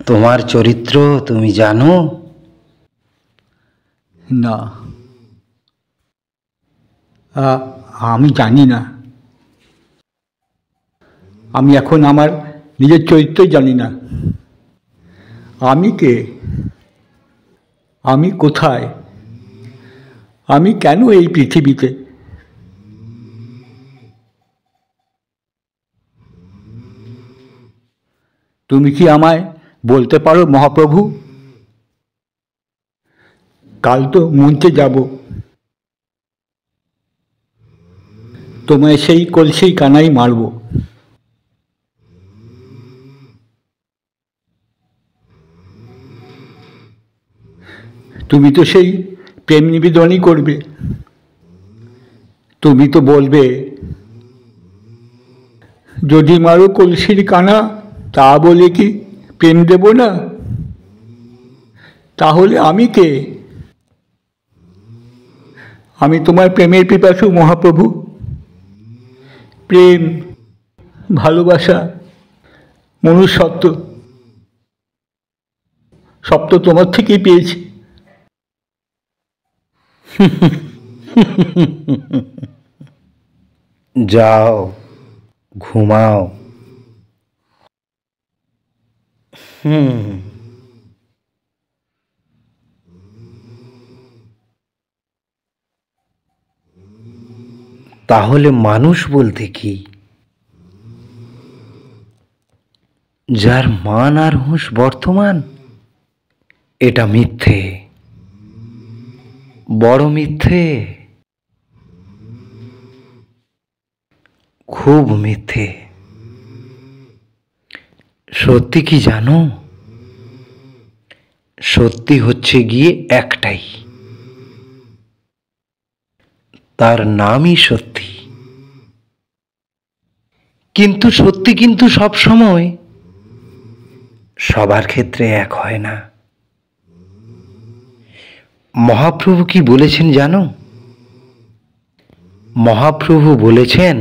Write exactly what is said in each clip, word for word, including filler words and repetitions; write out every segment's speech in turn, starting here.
তোমার চরিত্র তুমি জানো? না, আমি জানি না। আমি এখন আমার নিজের চরিত্রই জানি না। আমি কে? আমি কোথায়? আমি কেন এই পৃথিবীতে? তুমি কি আমায় বলতে পারো মহাপ্রভু? কাল তো মঞ্চে যাব। তোমায় সেই কলসি কানাই মারব। তুমি তো সেই প্রেম নিবেদনই করবে। তুমি তো বলবে, যদি মারো কলসির কানা, তা বলে কি প্রেম দেব না? তাহলে আমি কে? আমি তোমার প্রেমের পিপাসু মহাপ্রভু। প্রেম, ভালোবাসা, মনুষ্যত্ব সব তো তোমার থেকেই পেয়েছি। যাও, ঘুমাও। হুম তাহলে মানুষ বলতে কি? যার মান আর হুঁশ বর্তমান, এটা মিথ্যে, বড় মিথ্যে, খুব মিথ্যে। সত্যি কি জানো? সত্যি হচ্ছে গিয়ে একটাই, তার নামই সত্যি। কিন্তু সত্যি কিন্তু সব সময় সবার ক্ষেত্রে এক হয় না। মহাপ্রভু কি বলেছেন জানো? মহাপ্রভু বলেছেন,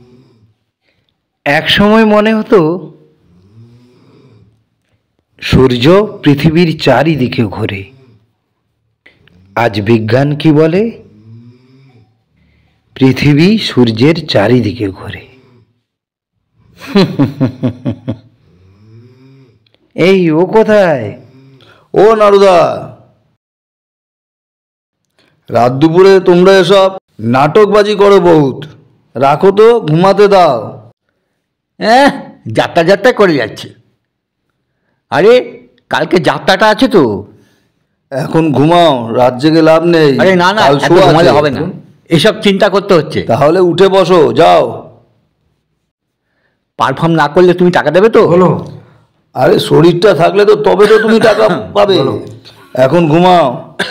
এক সময় মনে হতো সূর্য পৃথিবীর চারিদিকে ঘোরে। আজ বিজ্ঞান কি বলে? পৃথিবী সূর্যের চারিদিকে ঘোরে। এই ও কোথায়? ও নারুদা, রাত দুপুরে তোমরা এসব নাটকবাজি করো বহুত। রাখো তো, ঘুমাতে দাও। হ্যাঁ, যাত্রা যাত্রা করে যাচ্ছে। আরে কালকে যাত্রাটা আছে তো। এখন ঘুমাও, রাত জেগে লাভ নেই। আরে না না, কাল এত শো আছে। ঘুমালে হবে না, এসব চিন্তা করতে হচ্ছে। তাহলে উঠে বসো, যাও। পারফর্ম না করলে তুমি টাকা দেবে তো? বলো। আরে শরীরটা থাকলে তো তবে তো তুমি টাকা পাবে। এখন ঘুমাও।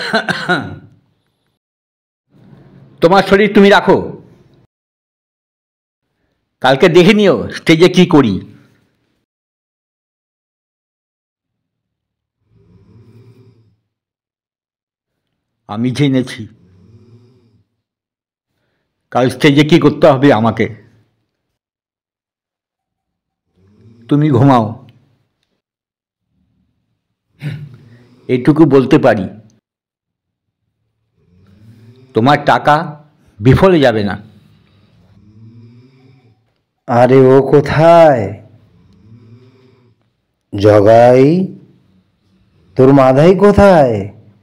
তোমার শরীর তুমি রাখো, কালকে দেখে নিও স্টেজে কি করি। আমি জেনেছি কাল স্টেজে কি করতে হবে আমাকে। তুমি ঘুমাও। এইটুকু বলতে পারি, তোমার টাকা বিফলে যাবে না। আরে ও কোথায়? জগাই, তোর মাধাই কোথায়?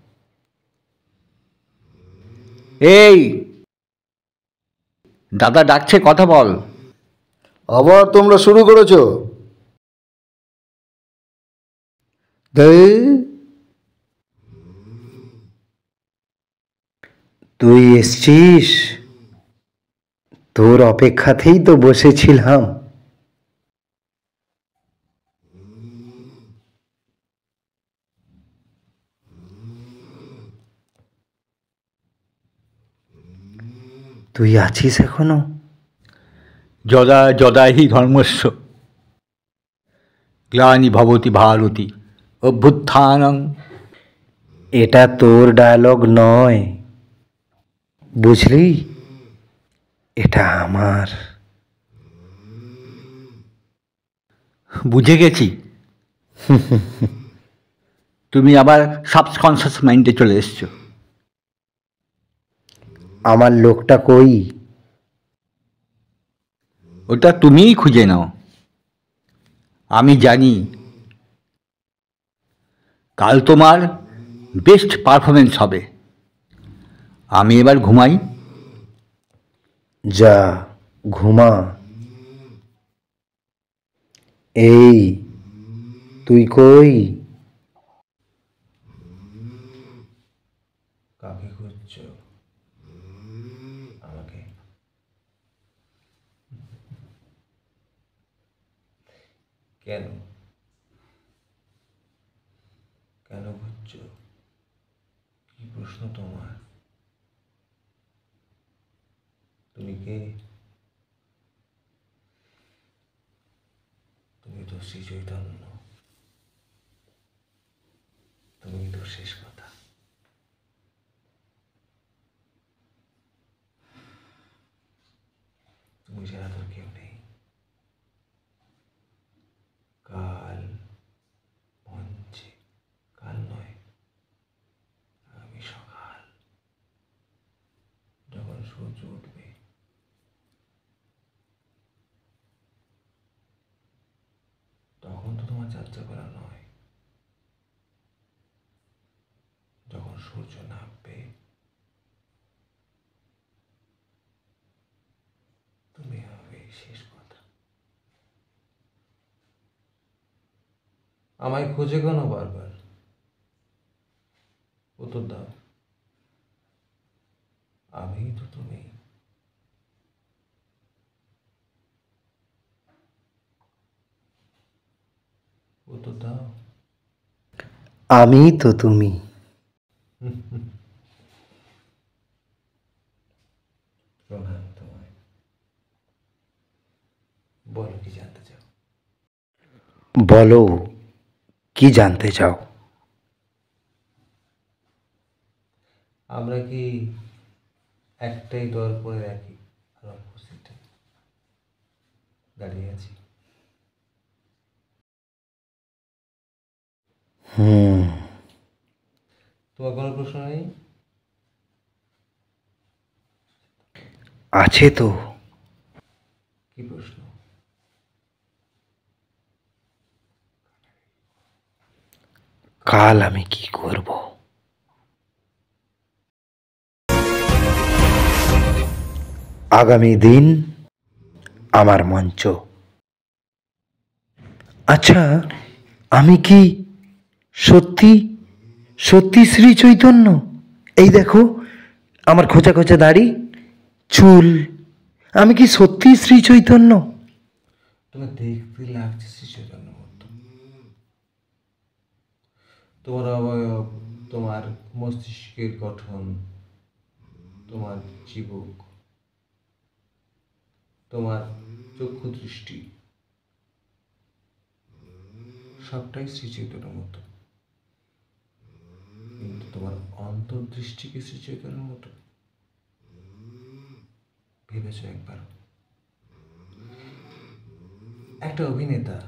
এই দাদা ডাকছে, কথা বল। আবার তোমরা শুরু করেছো? তুই এসছিস? তোর অপেক্ষাতেই তো বসেছিলাম। তুই আছিস এখনো? যদা যদা হি ধর্মস্য গ্লানি ভবতি ভারতী অভ্যুত্থানং। এটা তোর ডায়লগ নয়, বুঝলি? এটা আমার। বুঝে গেছি। তুমি আবার সাবকনসিয়াস মাইন্ডে চলে এসছো। আমার লোকটা কই? ওটা তুমিই খুঁজে নাও। আমি জানি কাল তোমার বেস্ট পারফরমেন্স হবে। আমি এবার ঘুমাই। যা ঘুমা। এই তুই কই? কাকে খুঁজছো? আমাকে? কেন কেন খুঁজছো? কি প্রশ্ন তোমার? তুমি কে? তুমি তো শ্রী চৈতন্য। তুমি তো শেষ কথা। তুমি ছাড়া তোর কেউ নেই। কাল মঞ্চে, কাল নয়, আগামী সকাল যখন সূর্য উঠবে, তখন তো তোমার যাত্রা করা নয়। যখন সূর্য নামবে, তুমি হবে শেষ কথা। আমায় খুঁজে কেন বারবার? উত্তর দাও। আমি তো তুমি। উত্তর দাও। আমি তো তুমি। প্রণাম তোমায়। বলো কি জানতে চাও? বলো কি জানতে চাও? আমরা কি একটাই দর্পণে রাখি আর অপোজিটে দাঁড়িয়ে আছি? হুম। তোমার কোনো প্রশ্ন নেই? আছে তো। কি প্রশ্ন? কাল আমি কি করব? আগামী দিন আমার মঞ্চ। আচ্ছা, আমি কি সত্যি সত্যি শ্রী চৈতন্য? এই দেখো আমার খোঁচা খোঁচা দাড়ি, চুল। আমি কি সত্যি শ্রী চৈতন্য? তোমার দেখতে লাগছে শ্রী চৈতন্য মতো। তোমার অবয়ব, তোমার মস্তিষ্কের গঠন, তোমার চিবুক, তোমার চক্ষু দৃষ্টি, সবটাই শ্রী চৈতন্যের মতো। কিন্তু তোমার অন্তর্দৃষ্টি কি শ্রী চৈতন্যের মতো? ভেবেছ একবার? একটা অভিনেতা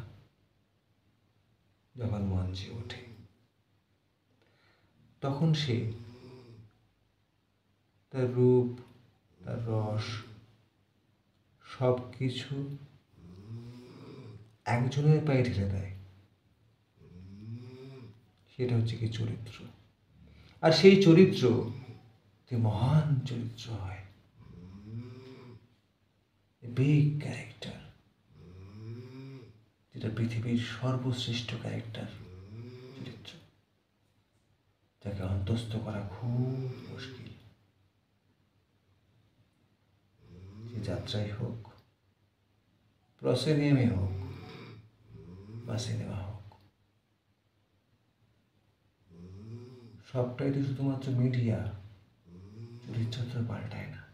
যখন মঞ্চে ওঠে, তখন সে তার রূপ, তার রস, সব কিছু একজনের পায়ে ঢেলে দেয়। সেটা হচ্ছে কি চরিত্র। আর সেই চরিত্র যে মহান চরিত্র হয়, বিগ ক্যারেক্টার, যেটা পৃথিবীর সর্বশ্রেষ্ঠ ক্যারেক্টার চরিত্র, যাকে অন্তস্থ করা খুব মুশকিল। সে যাত্রায় হোক, প্রসেনিয়ামে হোক বা সিনেমা হোক, সবটাই তো শুধুমাত্র মিডিয়া, চরিত্র তো পাল্টায় না।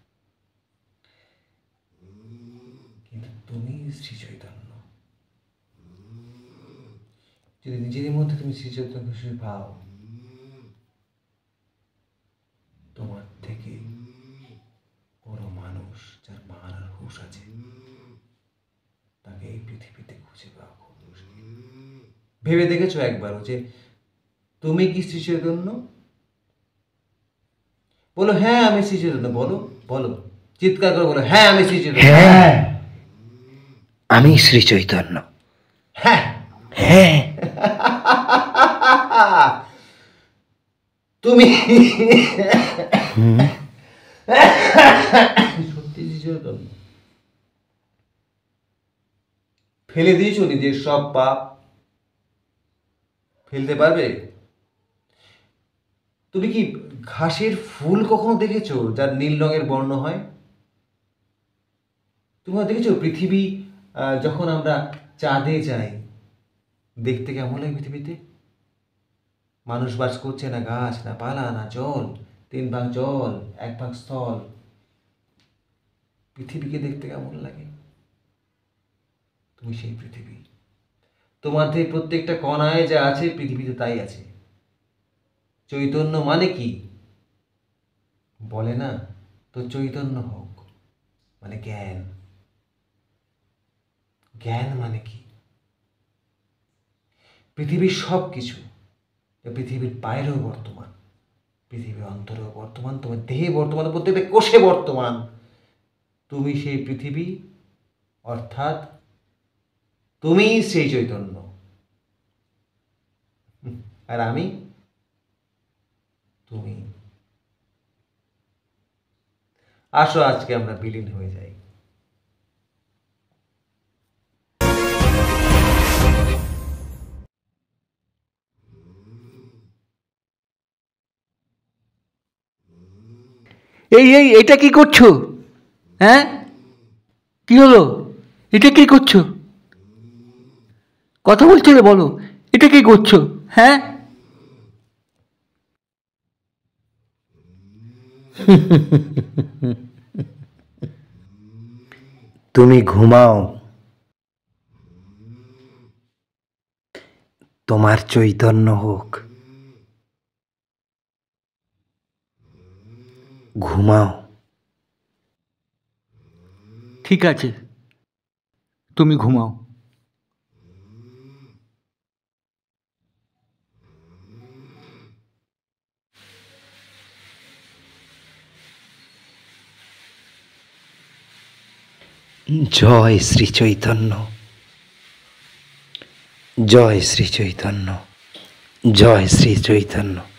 কিন্তু তুমি শ্রী চৈতন্য। যদি নিজের মধ্যে তুমি শ্রী চৈতন্য হিসেবে পাও, তোমার থেকে বড় মানুষ যার মান আর হুঁশ আছে, তাকে এই পৃথিবীতে খুঁজে পাওয়া খুব মুশকিল। ভেবে দেখেছো একবারও যে তুমি কি শ্রী চৈতন্য? বলো হ্যাঁ আমি শ্রী চৈতন্য। বলো বলো, চিৎকার করে বলো হ্যাঁ আমি শ্রী চৈতন্য। হ্যাঁ আমি শ্রী চৈতন্য। হ্যাঁ হ্যাঁ তুমি সত্যি শ্রী চৈতন্য? ফেলে দিয়েছো নিজের সব পাপ? ফেলতে পারবে? তুমি কি ঘাসের ফুল কখনো দেখেছো যার নীল রঙের বর্ণ হয়? তোমরা দেখেছো পৃথিবী আহ, যখন আমরা চাঁদে যাই দেখতে কেমন লাগে পৃথিবীতে? মানুষ বাস করছে, না গাছ না পালা না জল, তিন ভাগ জল এক ভাগ স্থল। পৃথিবীকে দেখতে কেমন লাগে? তুমি সেই পৃথিবী। তোমাদের প্রত্যেকটা কণায় যা আছে পৃথিবীতে তাই আছে। চৈতন্য মানে কি? বলে না তো চৈতন্য হোক, মানে জ্ঞান। জ্ঞান মানে কি? পৃথিবীর সব কিছু, পৃথিবীর বাইরেও বর্তমান, পৃথিবীর অন্তরেও বর্তমান, তোমার দেহে বর্তমান, প্রত্যেকটা কোষে বর্তমান। তুমি সেই পৃথিবী, অর্থাৎ তুমি সেই চৈতন্য। আর আমি তুমি। আসো আজকে আমরা বিলীন হয়ে যাই। এই এই এটা কি করছো? হ্যাঁ, কি হলো? এটা কি করছো? কথা বলছিলে বলো, এটা কি করছো? হ্যাঁ, তুমি ঘুমাও, তোমার চৈতন্য হোক। ঘুমাও। ঠিক আছে, তুমি ঘুমাও। জয় শ্রী চৈতন্য, জয় শ্রী চৈতন্য, জয় শ্রী চৈতন্য।